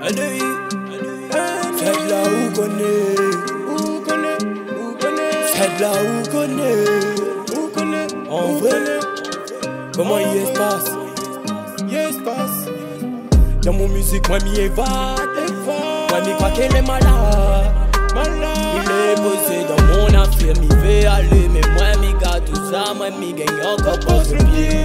Fais de la où connaît, fais de la où connaît, en vrai. Comment il se passe? Dans mon musique, moi m'y évade. Moi m'y crois qu'elle est malade. Il est posé dans mon affaire, m'y fait aller. Mais moi m'y garde tout ça, moi m'y gagne encore pour ce pied.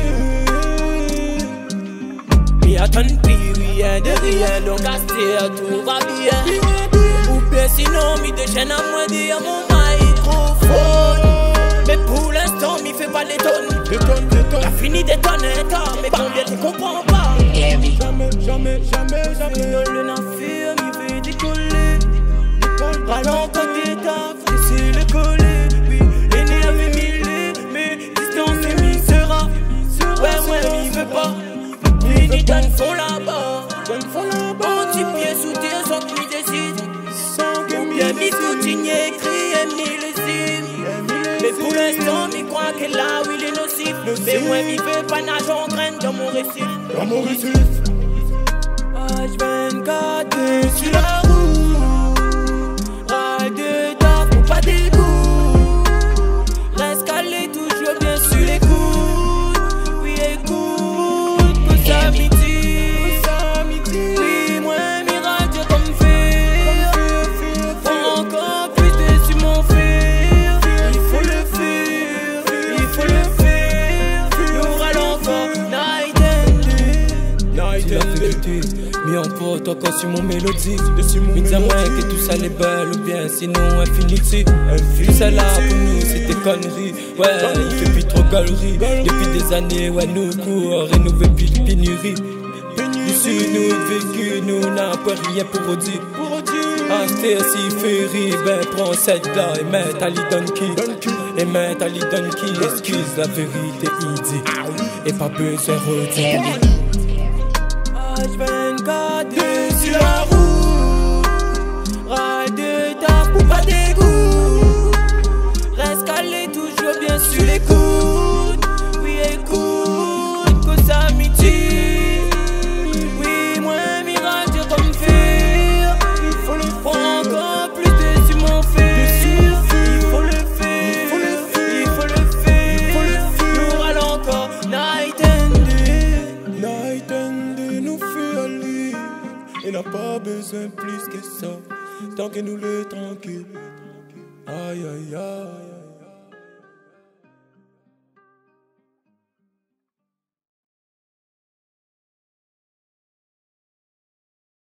M'y attend plus rien de rien, donc à tout va bien. Ou bien sinon m'y déchaîne à moi dire mon microphone. Mais pour l'instant m'y fait pas les tonnes. T'as fini des tonnes, mais combien tu comprends pas? Jamais dans le navire, m'y fait décoller. Ralent quand t'étaffes, laissez le coller. Oui, énervé mille, mais distance et m'y sera. Ouais, m'y veut pas. Ni donne fond là-bas. Anti-pied sous tes sans que m'y décide. Ou bien m'y continue écrit et m'y le signe. Mais pour l'instant, m'y croit que là où il est nocif. Mais moi m'y fais pas nage en graine dans mon récif. H24 sur la route. Ride de taf ou pas d'égout. Reste calé toujours bien sur les coudes. Oui écoute, que ça m'itire. Oui moi m'y radio comme faire. Faut encore plus dessus mon fer. Il faut le faire. Y'aura l'enfant night and day. Mis en porte encore sur mon mélodie. Mais dis-moi que tout ça est belle ou bien sinon infinity. Tout ça là pour nous c'est des conneries. Ouais, depuis trop galeries. Depuis des années, ouais, nous courons rénover puis de pénurie. Ici nous vécu, nous n'a pas rien pour dire. Acheter si ferry, ben prends cette là et mets à l'idonki. Et mets à l'idonki, excuse la vérité, il dit. Et pas besoin de retirer. H24 sur la route. Ride de taf ou pas d'égout. Reste calé toujours bien sur les coudes. Oui écoute, que ça m'itire. Oui moi m'y radio comme faire. Il faut le faire. Encore plus dessus mon fer. Il faut le faire. Nous râlons encore night and day. Nous fait aller. Et n'a pas besoin plus que ça. Tant que nous le tranquille. Aïe aïe aïe.